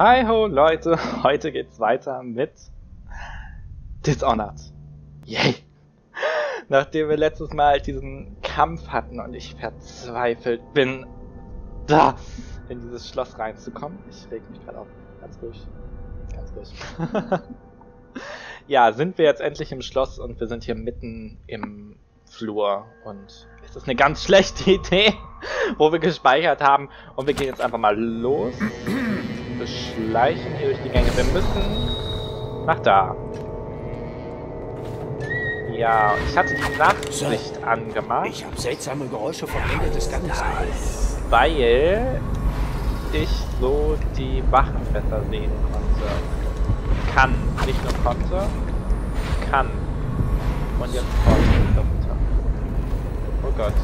Hi ho Leute, heute geht's weiter mit Dishonored. Yay! Nachdem wir letztes Mal diesen Kampf hatten und ich verzweifelt bin, da in dieses Schloss reinzukommen. Ich reg mich gerade auf. Ganz ruhig. Ganz ruhig. Ja, sind wir jetzt endlich im Schloss und wir sind hier mitten im Flur und es ist eine ganz schlechte Idee, wo wir gespeichert haben und wir gehen jetzt einfach mal los. Wir schleichen hier durch die Gänge. Wir müssen nach da. Ja, ich hatte die Nachtsicht angemacht. Ich habe seltsame Geräusche vom Ende des Ganges gehört. Weil ich so die Wachen besser sehen konnte. Kann. Nicht nur konnte. Kann. Und jetzt kommt es runter. Oh Gott.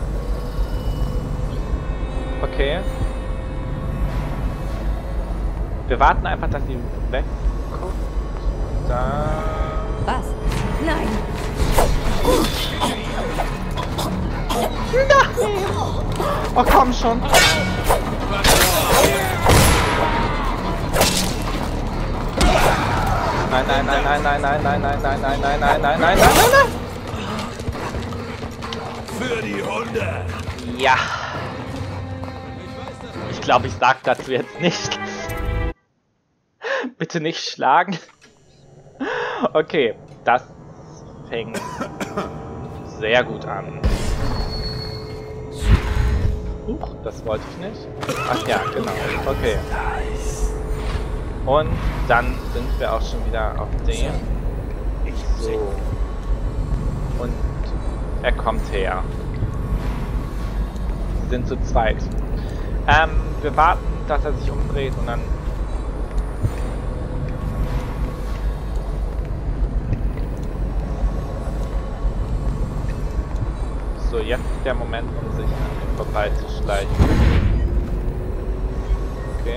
Okay. Wir warten einfach, dass sie wegguckt. Da. Was? Nein! Nein! Oh, komm schon! Nein, nein, nein, nein, nein, nein, nein, nein, nein, nein, nein, nein, nein, nein, nein, nein! Für die Hunde! Ja! Ich glaube, ich sag dazu jetzt nicht. Bitte nicht schlagen. Okay, das fängt sehr gut an. Huch, das wollte ich nicht. Ach ja, genau. Okay. Und dann sind wir auch schon wieder auf dem. So. Und er kommt her. Sie sind zu zweit. Wir warten, dass er sich umdreht und dann... So, jetzt ist der Moment, um sich an ihm vorbeizuschleichen. Okay.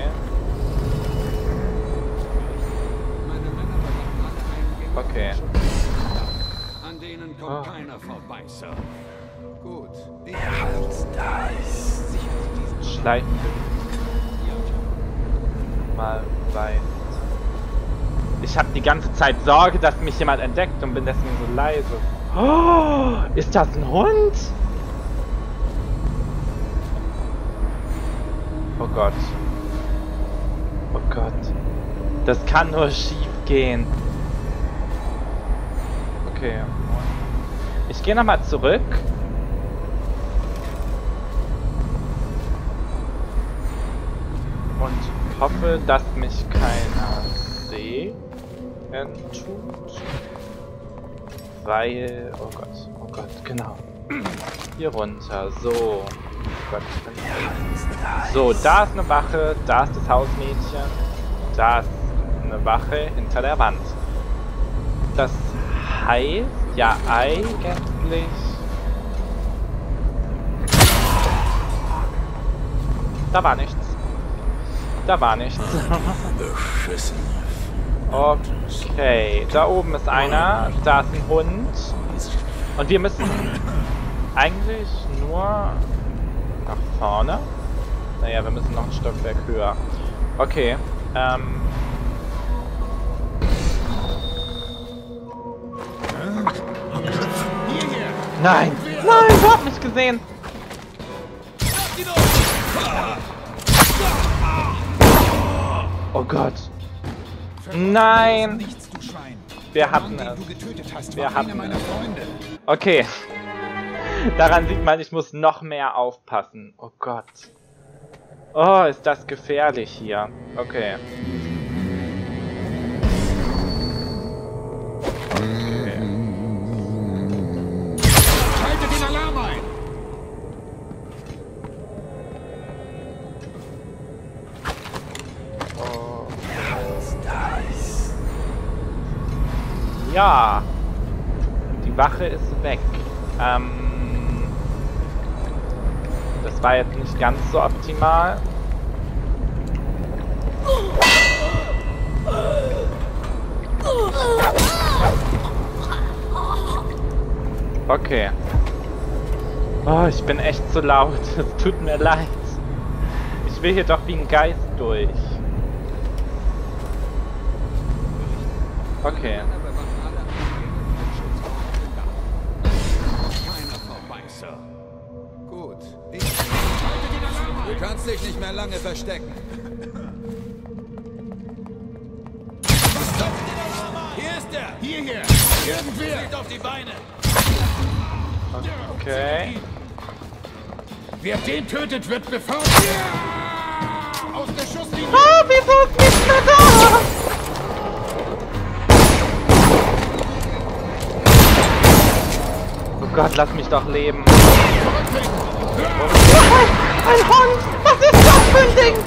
Okay. An denen kommt keiner vorbei, Sir. Gut. Da ist sicher. Schleichen mal weit. Ich habe die ganze Zeit Sorge, dass mich jemand entdeckt und bin deswegen so leise. Oh, ist das ein Hund? Oh Gott. Oh Gott. Das kann nur schief gehen. Okay. Ich gehe nochmal zurück. Und hoffe, dass mich keiner sehen tut. Weil... oh Gott, genau. Hier runter, so. Oh Gott, ich bin... So, da ist eine Wache, da ist das Hausmädchen, da ist eine Wache hinter der Wand. Das heißt ja eigentlich... Da war nichts. Da war nichts. Beschissen. Okay, da oben ist einer, da ist ein Hund. Und wir müssen eigentlich nur nach vorne. Naja, wir müssen noch ein Stockwerk höher. Okay, Nein! Nein, ich hab mich gesehen! Oh Gott! Nein! Wir hatten es. Wir hatten es. Okay. Daran sieht man, ich muss noch mehr aufpassen. Oh Gott. Oh, ist das gefährlich hier. Okay. Okay. Schalte den Alarm ein! Ja, die Wache ist weg. Das war jetzt nicht ganz so optimal. Okay. Oh, ich bin echt zu laut. Es tut mir leid. Ich will hier doch wie ein Geist durch. Okay. Gut. Du kannst dich nicht mehr lange verstecken. Hier ist er! Hier! Irgendwer! Geht auf die Beine! Okay. Wer den tötet, wird befördert! Aus der Schusslinie! Ah, wieso ist nicht mehr da? Oh Gott, lass mich doch leben. Ein Hund! Was ist das für ein Ding?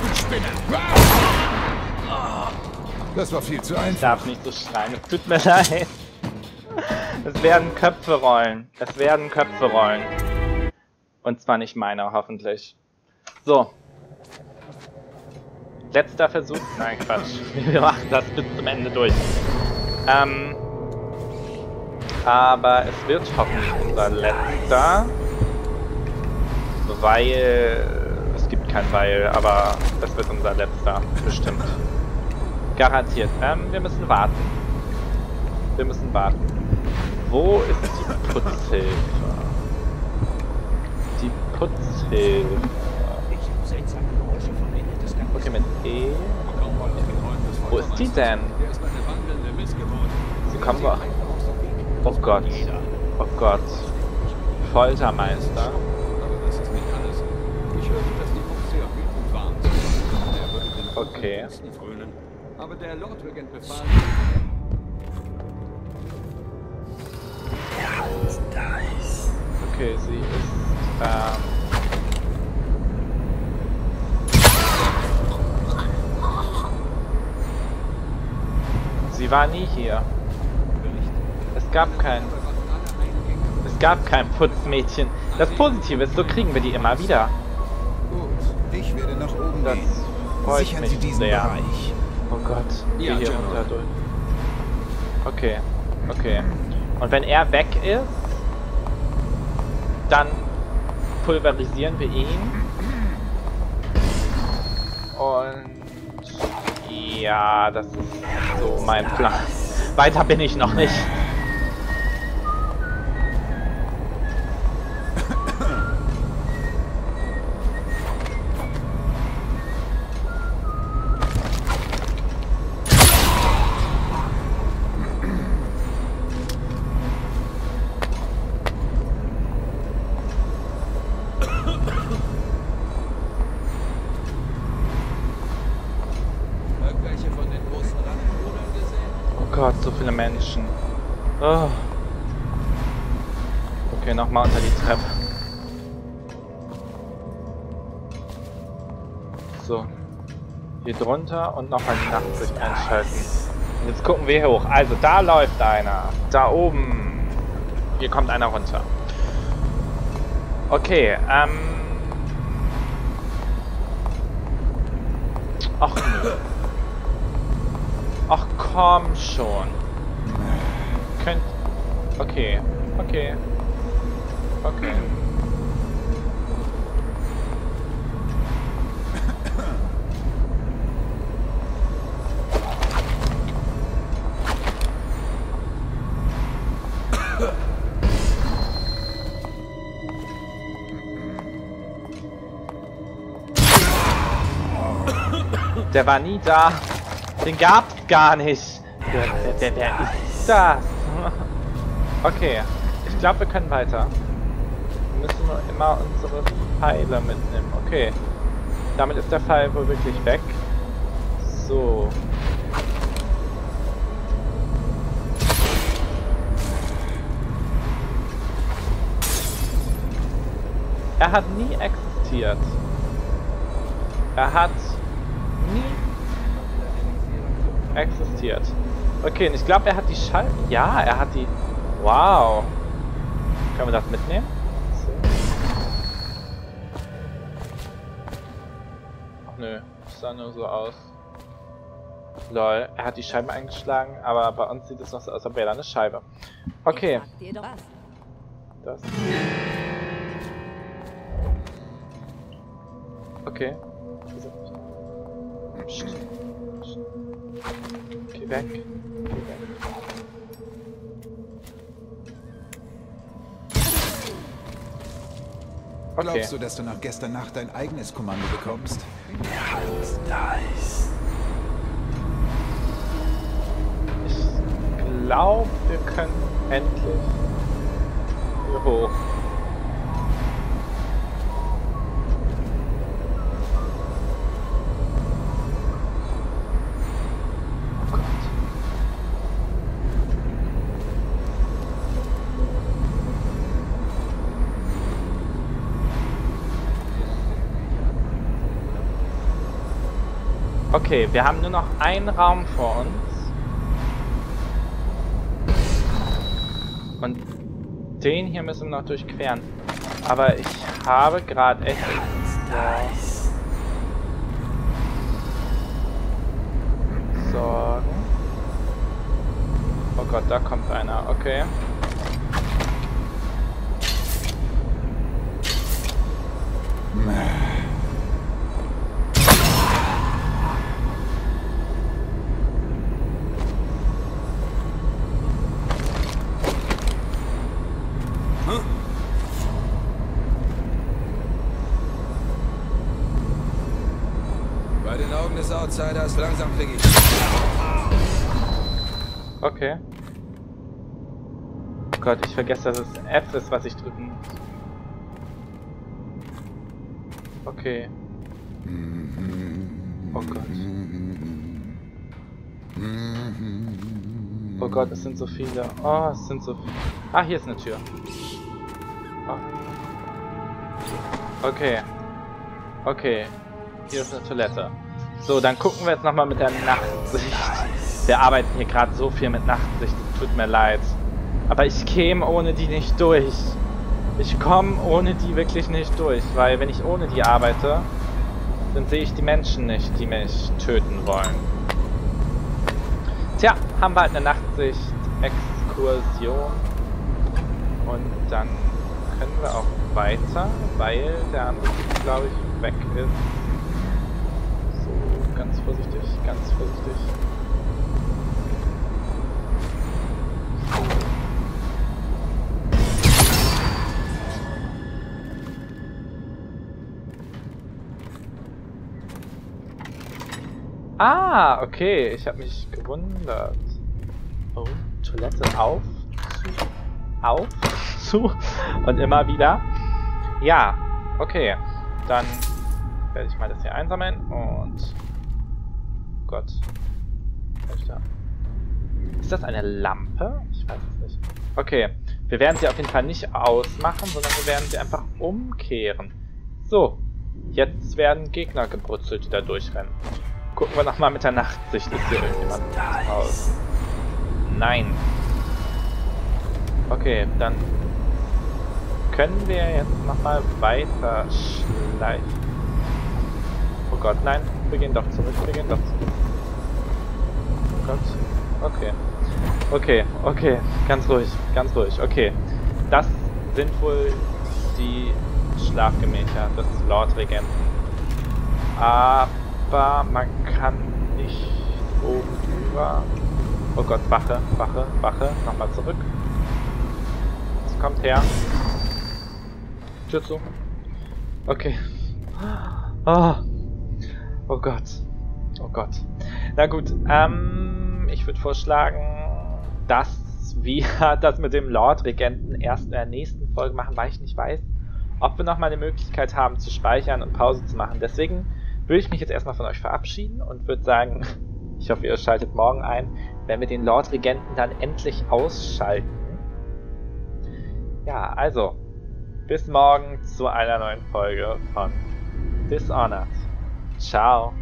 Das war viel zu Ich einfach. darf nicht so schreien, es tut mir leid. Es werden Köpfe rollen. Es werden Köpfe rollen. Und zwar nicht meine, hoffentlich. So. Letzter Versuch. Nein, Quatsch. Wir machen das bis zum Ende durch. Aber es wird hoffentlich unser letzter. Weil... Es gibt kein Weil, aber es wird unser letzter. Bestimmt. Garantiert. Wir müssen warten. Wir müssen warten. Wo ist die Putzhilfe? Die Putzhilfe. Okay, mit E. Wo ist die denn? Sie kommen doch. Oh Gott. Oh Gott. Foltermeister. Aber das ist nicht alles. Ich hörte, dass die Fuchs sehr wütend waren. Er würde den Okay. Besten frönen. Aber der Lordregent befahl. Okay, sie ist, sie war nie hier. Es gab kein Putzmädchen. Das Positive ist, so kriegen wir die immer wieder. Gut, ich werde nach oben Das gehen. freut Sichern mich Sie diesen sehr. Bereich. Oh Gott, Ja, hier General. runter durch. Okay, okay. Und wenn er weg ist, dann pulverisieren wir ihn. Und ja, das ist so mein Plan. Weiter bin ich noch nicht. Irgendwelche von den großen Randbrudern gesehen? Oh Gott, so viele Menschen. Oh. Okay, nochmal unter die Treppe. So. Hier drunter und nochmal die Nachtsicht einschalten. Und jetzt gucken wir hoch. Also, da läuft einer. Da oben. Hier kommt einer runter. Okay, Ach nö. Ach komm schon. Könnt... Okay. Okay. Okay. Der war nie da. Den gab's gar nicht. Wer ist das? Okay. Ich glaube, wir können weiter. Wir müssen nur immer unsere Pfeile mitnehmen. Okay. Damit ist der Pfeil wohl wirklich weg. So. Er hat nie existiert. Er hat nie existiert. Okay, und ich glaube, er hat die Ja, er hat die... Wow. Können wir das mitnehmen? So. Ach nö, das sah nur so aus. Lol, er hat die Scheibe eingeschlagen, aber bei uns sieht es noch so aus, als wäre da eine Scheibe. Okay. Dir doch was. Das. Okay. Psst. Psst. Geh weg. Geh weg. Okay. Glaubst du, dass du nach gestern Nacht dein eigenes Kommando bekommst? Ich glaube, wir können endlich hier hoch. Oh Gott. Okay, wir haben nur noch einen Raum vor uns. Und den hier müssen wir noch durchqueren. Aber ich habe gerade echt Sorgen. Oh Gott, da kommt einer. Okay. Bei den Augen des Outsiders langsam vergeht. Okay. Oh Gott, ich vergesse, dass es F ist, was ich drücken muss. Okay. Oh Gott. Oh Gott, es sind so viele. Oh, es sind so viele. Ah, hier ist eine Tür. Oh. Okay. Okay. Hier ist eine Toilette. So, dann gucken wir jetzt nochmal mit der Nachtsicht. Wir arbeiten hier gerade so viel mit Nachtsicht, es tut mir leid. Aber ich käme ohne die nicht durch. Ich komme ohne die wirklich nicht durch, weil wenn ich ohne die arbeite, dann sehe ich die Menschen nicht, die mich töten wollen. Tja, haben wir halt eine Nachtsicht-Exkursion. Und dann können wir auch weiter, weil der andere, glaube ich, weg ist. So, ganz vorsichtig, ganz vorsichtig. Ah, okay. Ich habe mich gewundert. Oh, Toilette auf, zu und immer wieder. Ja, okay. Dann werde ich mal das hier einsammeln und... Oh Gott. Was ist da? Ist das eine Lampe? Ich weiß es nicht. Okay. Wir werden sie auf jeden Fall nicht ausmachen, sondern wir werden sie einfach umkehren. So. Jetzt werden Gegner gebrutzelt, die da durchrennen. Gucken wir nochmal mit der Nachtsicht. Ist hier irgendjemand raus? Nein. Okay, dann können wir jetzt nochmal weiter schleichen. Oh Gott, nein. Wir gehen doch zurück. Wir gehen doch zurück. Oh Gott. Okay. Okay, okay. Ganz ruhig. Ganz ruhig. Okay. Das sind wohl die Schlafgemächer des Lord Regenten. Aber man kann nicht oben drüber. Oh Gott, Wache, Wache, Wache. Nochmal zurück. Es kommt her. Tür zu. Okay. Oh. Oh Gott. Oh Gott. Na gut, ich würde vorschlagen, dass wir das mit dem Lord-Regenten erst in der nächsten Folge machen, weil ich nicht weiß, ob wir nochmal eine Möglichkeit haben zu speichern und Pause zu machen. Deswegen würde ich mich jetzt erstmal von euch verabschieden und würde sagen, ich hoffe, ihr schaltet morgen ein, wenn wir den Lord-Regenten dann endlich ausschalten. Ja, also, bis morgen zu einer neuen Folge von Dishonored. Ciao.